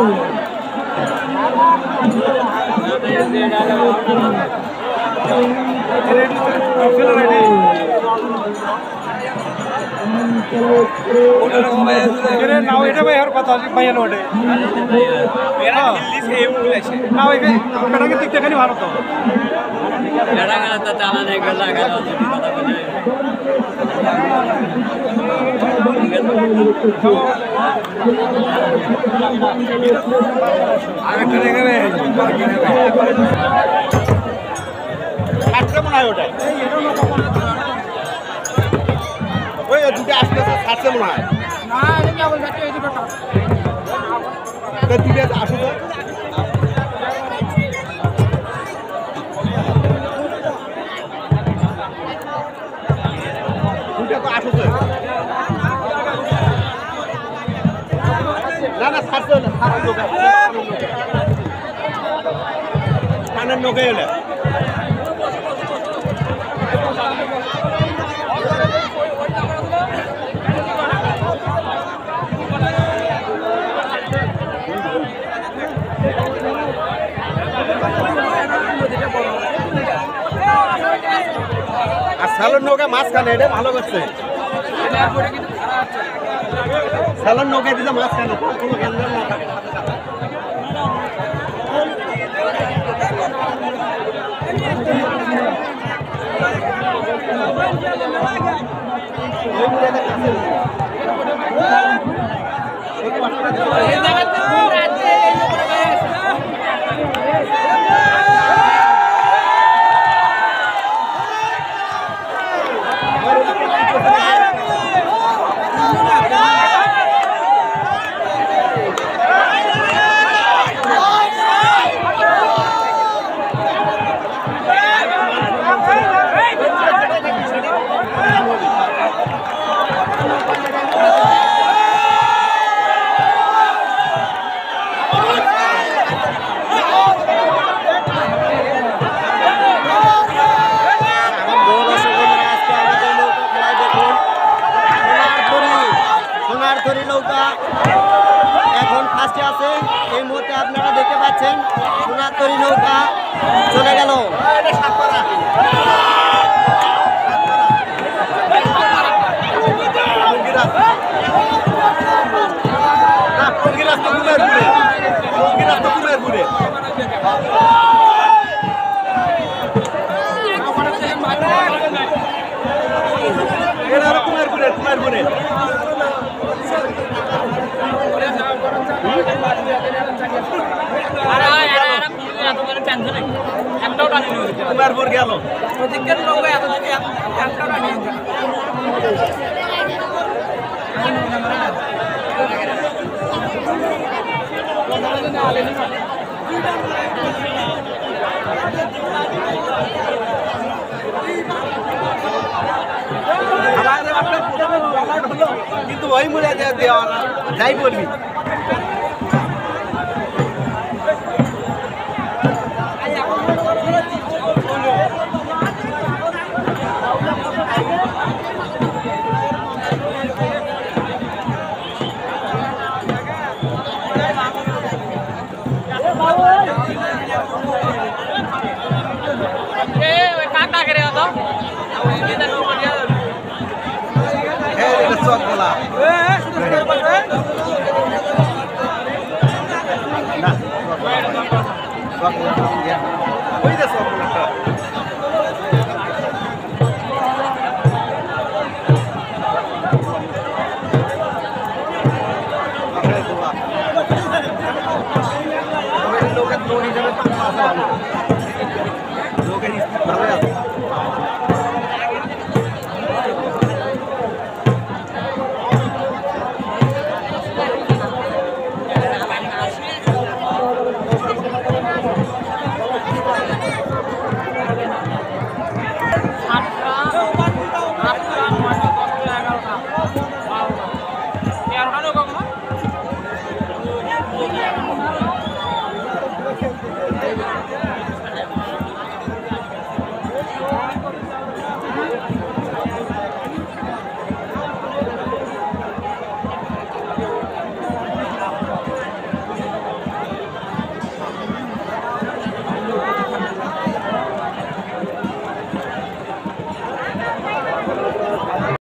नाव এটা ভাই আর কথা ভাইয়া লোটে মেরা দিল্লি से উঠেছে নাও এই কটাকে দিকতে খালি ভালো তো এড়া গেল তো চালানে গলা গেল কথা বলে আগে চলে গেলে বাকি নেবে আটটা মনে হয় ওটা ওই দুটো আসতেছে ছাড়ছে মনে হয় না এটা বল যাচ্ছে এই দুটো তো দুটো আসো তো দুটো তো আসো তো না না ছাড়ছে না ছাড়ছে লোক কানের নৌকায় হলে স্যালন নৌকা মাঝখানে এটা ভালো করছে স্যালন নৌকা দিতে মাঝখানে কোনো গ্যান্ডার না থাকে এখন ফার্স্টে আছে এই মুহূর্তে আপনারা দেখতে পাচ্ছেন সোনাতরী নৌকা চলে গেল কুমারপুরে কুমারপুর গেল কিন্তু ওই মূল্যে দেওয়া না যাই বলবি লোকের ভালো